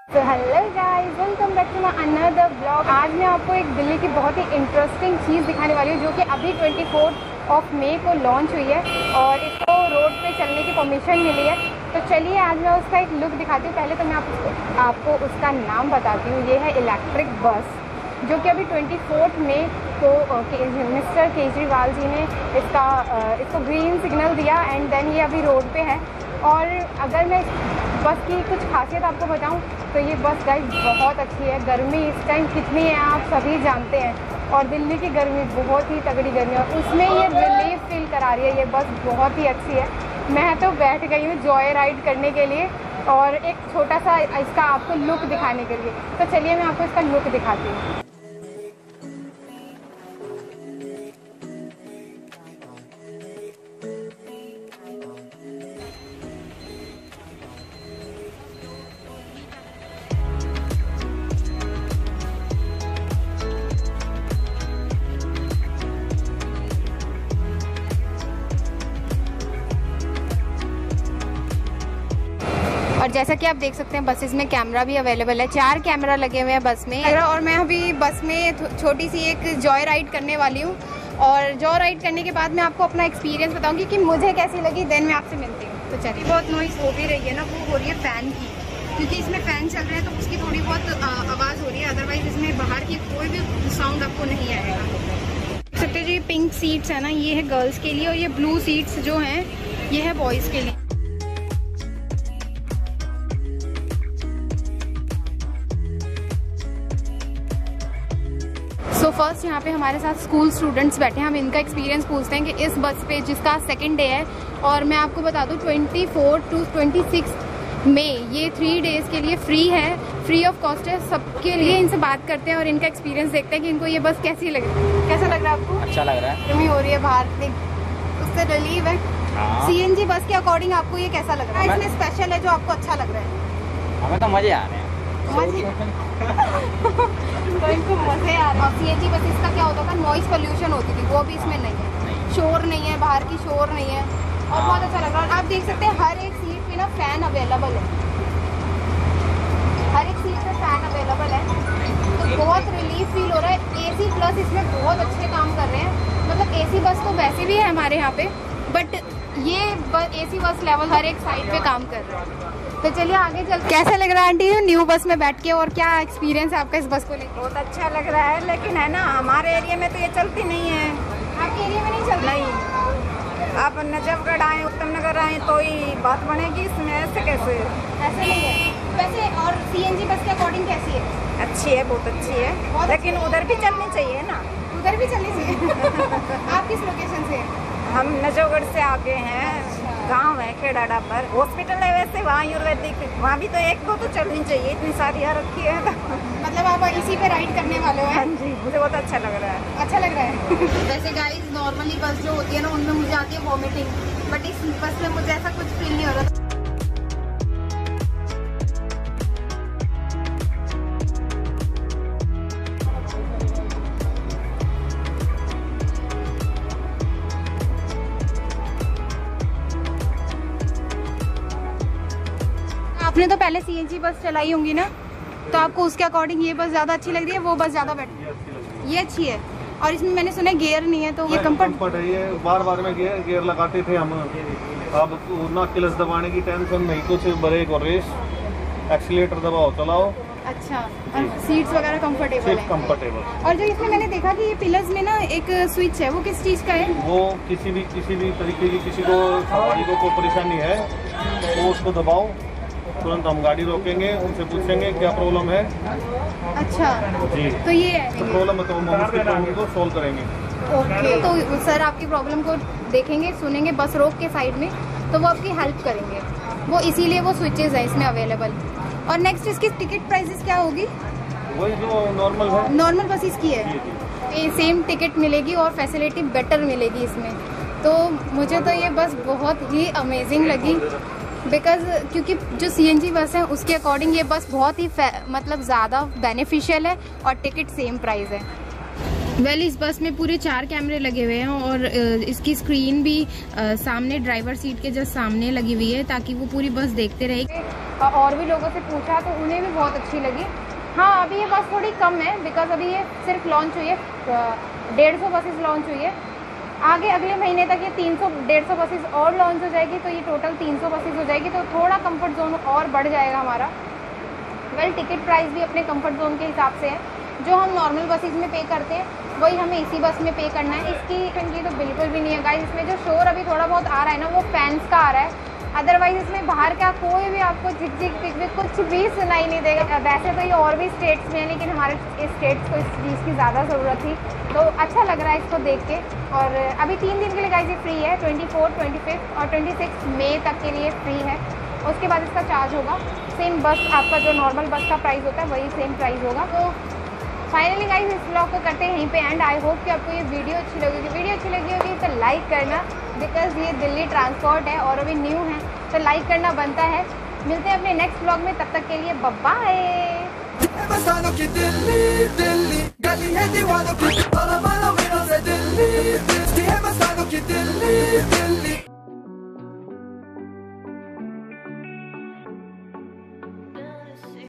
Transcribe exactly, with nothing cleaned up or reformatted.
तो hello guys, welcome back to my another blog. आज मैं आपको एक दिल्ली की बहुत ही इंटरेस्टिंग चीज़ दिखाने वाली हूँ जो कि अभी चौबीस ऑफ मई को लॉन्च हुई है और इसको रोड पे चलने की परमिशन मिली है। तो चलिए आज मैं उसका एक लुक दिखाती हूँ। पहले तो मैं आपको आपको उसका नाम बताती हूँ। ये है इलेक्ट्रिक बस, जो कि अभी चौबीस मई को मिस्टर केजरीवाल जी ने इसका इसको ग्रीन सिग्नल दिया एंड देन ये अभी रोड पे है। और अगर मैं बस की कुछ खासियत आपको बताऊं तो ये बस गाइस बहुत अच्छी है। गर्मी इस टाइम कितनी है आप सभी जानते हैं, और दिल्ली की गर्मी बहुत ही तगड़ी गर्मी है, उसमें ये रिलीफ फील करा रही है। ये बस बहुत ही अच्छी है। मैं तो बैठ गई हूँ जॉय राइड करने के लिए और एक छोटा सा इसका आपको लुक दिखाने के लिए। तो चलिए मैं आपको इसका लुक दिखाती हूँ। और जैसा कि आप देख सकते हैं बसेस में कैमरा भी अवेलेबल है। चार कैमरा लगे हुए हैं बस में। और मैं अभी बस में छोटी सी एक जॉय राइड करने वाली हूँ और जॉय राइड करने के बाद मैं आपको अपना एक्सपीरियंस बताऊंगी कि मुझे कैसी लगी, देन मैं आपसे मिलती हूँ। तो चलिए, बहुत नॉइस हो भी रही है ना, वो हो रही है फ़ैन की, क्योंकि इसमें फ़ैन चल रहा है तो उसकी थोड़ी बहुत आवाज़ हो रही है। अदरवाइज़ इसमें बाहर की कोई भी साउंड आपको नहीं आएगा। देख सकते जो ये पिंक सीट्स है ना, ये है गर्ल्स के लिए, और ये ब्लू सीट्स जो हैं ये है बॉयज़ के लिए। तो फर्स्ट यहाँ पे हमारे साथ स्कूल स्टूडेंट्स बैठे हैं। हम इनका एक्सपीरियंस पूछते हैं कि इस बस पे जिसका सेकंड डे है, और मैं आपको बता दूँ चौबीस टू छब्बीस मई ये थ्री डेज़ के लिए फ्री है, फ्री ऑफ कॉस्ट है सबके लिए। इनसे बात करते हैं और इनका एक्सपीरियंस देखते हैं कि इनको ये बस कैसी लग रही है। कैसा लग रहा है आपको? अच्छा लग रहा है। गर्मी हो रही है बाहर, उससे रिलीव है। सीएनजी बस के अकॉर्डिंग आपको ये कैसा लग रहा है? इसमें स्पेशल है जो आपको अच्छा लग रहा है? हमें तो मजे आ रहे हैं। तो इनको मजे आ रहे हैं। सीएनजी बस इसका क्या होता था, नॉइस पोल्यूशन होती थी, वो भी इसमें नहीं है। शोर नहीं है, बाहर की शोर नहीं है, और बहुत अच्छा लग रहा है। और आप देख सकते हैं हर एक सीट पे ना फैन अवेलेबल है, हर एक सीट पे फैन अवेलेबल है, तो बहुत रिलीफ फील हो रहा है। एसी प्लस इसमें बहुत अच्छे काम कर रहे हैं। मतलब एसी बस तो वैसे भी है हमारे यहाँ पे, बट ये एसी बस लेवल हर एक साइड पे काम कर रहा है। तो चलिए आगे चलते। कैसा लग रहा है आंटी न्यू बस में बैठ के, और क्या एक्सपीरियंस है आपका इस बस को लेकर? बहुत अच्छा लग रहा है, लेकिन है ना हमारे एरिया में तो ये चलती नहीं है। आपके एरिया में नहीं चलती? नहीं, आप नजफगढ़ आए, उत्तम नगर आए तो ही बात बनेगी इसमें। ऐसे कैसे? ऐसे नहीं है वैसे। और सीएनजी बस के अकॉर्डिंग कैसी है? अच्छी है, बहुत अच्छी है, लेकिन उधर भी चलनी चाहिए ना। उधर भी चलनी चाहिए। आप किस लोकेशन से? हम नजफगढ़ से आगे हैं। गांव है खेड़ाड़ा पर, हॉस्पिटल है वैसे वहाँ आयुर्वेदिक, वहाँ भी तो एक दो तो चलनी चाहिए, इतनी सारी यहाँ रखी है। मतलब आप इसी पे राइड करने वाले हो? हाँ जी, मुझे बहुत अच्छा लग रहा है। अच्छा लग रहा है। वैसे गाइस नॉर्मली बस जो होती है ना उनमें मुझे आती है वॉमिटिंग, बट इस बस में मुझे ऐसा कुछ फील नहीं हो रहा। आपने तो पहले सीएनजी बस चलाई होंगी ना, तो आपको उसके अकॉर्डिंग ये बस ज़्यादा अच्छी लग रही है, वो बस ज़्यादा बेटर? ये अच्छी है। और इसमें मैंने सुना है गियर नहीं है, तो ये कंफर्ट है। ये बार बार में गियर गियर लगाते थे हम, अब ना क्लच दबाने की टेंशन नहीं, कुछ ब्रेक और रेस, एक्सीलेटर दबाओ चलाओ। अच्छा, और सीट्स वगैरह कंफर्टेबल है? कंफर्टेबल। और जो इसमें मैंने देखा कि ये पिलर्स में ना एक स्विच है, वो किस चीज़ का है? वो किसी भी किसी भी तरीके की किसी को सवारी को कोई परेशानी है तो उसको दबाओ, तुरंत हम गाड़ी रोकेंगे, उनसे पूछेंगे क्या प्रॉब्लम है। अच्छा जी, तो ये है तो प्रॉब्लम है तो हम उसकी प्रॉब्लम को सॉल्व करेंगे। ओके, तो सर आपकी प्रॉब्लम को देखेंगे, सुनेंगे, बस रोक के साइड में, तो वो आपकी हेल्प करेंगे। वो इसीलिए वो स्विचेस हैं इसमें अवेलेबल। और नेक्स्ट इसकी टिकट प्राइसेस क्या होगी? वही जो नॉर्मल है, नॉर्मल बस इसकी है, ये सेम टिकट मिलेगी और फैसिलिटी बेटर मिलेगी इसमें। तो मुझे तो ये बस बहुत ही अमेजिंग लगी, बिकॉज क्योंकि जो सीएनजी बस है उसके अकॉर्डिंग ये बस बहुत ही मतलब ज़्यादा बेनिफिशियल है और टिकट सेम प्राइस है। वेल well, इस बस में पूरे चार कैमरे लगे हुए हैं और इसकी स्क्रीन भी सामने ड्राइवर सीट के जस्ट सामने लगी हुई है ताकि वो पूरी बस देखते रहे। और भी लोगों से पूछा तो उन्हें भी बहुत अच्छी लगी। हाँ, अभी ये बस थोड़ी कम है बिकॉज अभी ये सिर्फ लॉन्च हुई है, डेढ़ सौ बसेस लॉन्च हुई है। आगे अगले महीने तक ये तीन सौ डेढ़ सौ बसेस और लॉन्च हो जाएगी, तो ये टोटल तीन सौ बसेस हो जाएगी, तो थोड़ा कंफर्ट जोन और बढ़ जाएगा हमारा। वेल, टिकट प्राइस भी अपने कंफर्ट जोन के हिसाब से है, जो हम नॉर्मल बसेस में पे करते हैं वही हमें इसी बस में पे करना है। इसकी की तो बिल्कुल भी नहीं है गाइस, इसमें जो शोर अभी थोड़ा बहुत आ रहा है ना वो फैंस का आ रहा है, अदरवाइज इसमें बाहर का कोई भी आपको झिक झिक पिक पिक कुछ भी सुनाई नहीं देगा। वैसे तो ये और भी स्टेट्स में है, लेकिन हमारे इस स्टेट्स को इस चीज़ की ज़्यादा ज़रूरत थी, तो अच्छा लग रहा है इसको देख के। और अभी तीन दिन के लिए गाइस ये फ्री है, ट्वेंटी फोर ट्वेंटी फिफ्थ और ट्वेंटी सिक्स मई तक के लिए फ्री है। उसके बाद इसका चार्ज होगा, सेम बस आपका जो नॉर्मल बस का प्राइस होता है वही सेम प्राइस होगा। तो फाइनली गाइस इस ब्लॉग को करते हैं यहीं पे एंड। आई होप कि आपको ये वीडियो अच्छी लगेगी। वीडियो अच्छी लगी होगी तो लाइक करना, बिकॉज ये दिल्ली ट्रांसपोर्ट है और अभी न्यू है तो लाइक करना बनता है। मिलते हैं अपने नेक्स्ट ब्लॉग में, तब तक के लिए बाय। मस्तानों की दिल्ली दिल्ली गली है दीवानों की, मस्तानों की दिल्ली दिल्ली